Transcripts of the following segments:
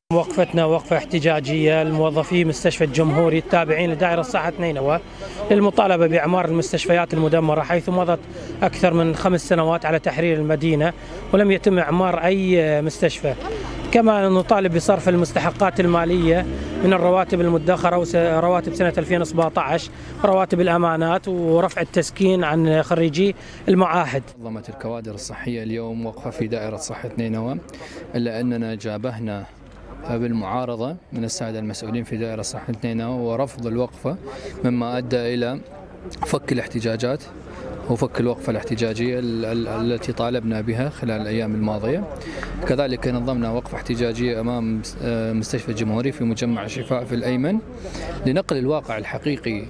وقفتنا وقفة احتجاجية لموظفي مستشفى الجمهوري التابعين لدائرة صحة نينوى للمطالبة بإعمار المستشفيات المدمرة، حيث مضت أكثر من 5 سنوات على تحرير المدينة ولم يتم إعمار أي مستشفى. كما نطالب بصرف المستحقات المالية من الرواتب المدخرة ورواتب سنة 2017 رواتب الأمانات ورفع التسكين عن خريجي المعاهد. نظمت الكوادر الصحية اليوم وقفة في دائرة صحة نينوى، إلا أننا جابهنا بالمعارضة من السادة المسؤولين في دائرة صحة نينوى ورفض الوقفة، مما أدى إلى فك الاحتجاجات وفك الوقفة الاحتجاجية التي طالبنا بها خلال الأيام الماضية. كذلك نظمنا وقفة احتجاجية أمام مستشفى الجمهوري في مجمع الشفاء في الأيمن لنقل الواقع الحقيقي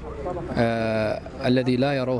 الذي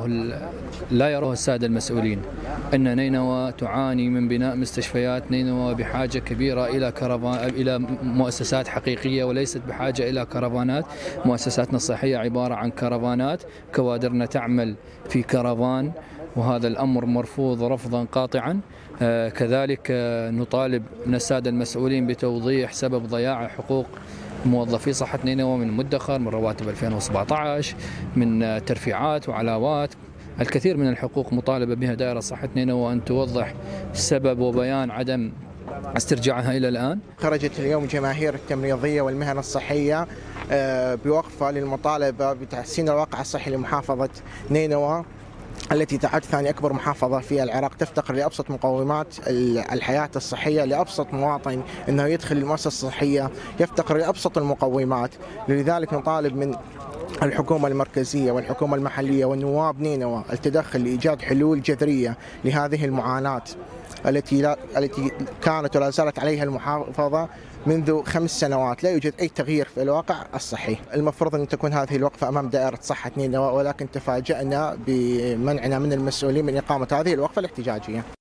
لا يروه السادة المسؤولين، أن نينوى تعاني من بناء مستشفيات. نينوى بحاجة كبيرة إلى مؤسسات حقيقية وليست بحاجة إلى كرفانات. مؤسساتنا الصحية عبارة عن كرفانات، كوادرنا تعمل في كرفان، وهذا الأمر مرفوض رفضا قاطعا. كذلك نطالب من السادة المسؤولين بتوضيح سبب ضياع حقوق موظفي صحة نينوى من مدخر، من رواتب 2017، من ترفيعات وعلاوات. الكثير من الحقوق مطالبة بها دائرة صحة نينوى أن توضح سبب وبيان عدم استرجاعها إلى الآن. خرجت اليوم جماهير التمريضية والمهن الصحية بوقفة للمطالبة بتحسين الواقع الصحي لمحافظة نينوى التي تعد ثاني أكبر محافظة في العراق، تفتقر لأبسط مقومات الحياة الصحية. لأبسط مواطن أنه يدخل المؤسسة الصحية يفتقر لأبسط المقومات. لذلك نطالب من الحكومة المركزية والحكومة المحلية والنواب نينوى التدخل لإيجاد حلول جذرية لهذه المعاناة التي كانت ولا زالت عليها المحافظة منذ 5 سنوات. لا يوجد أي تغيير في الواقع الصحي. المفروض أن تكون هذه الوقفة أمام دائرة صحة نينوى، ولكن تفاجأنا بمنعنا من المسؤولين من إقامة هذه الوقفة الاحتجاجية.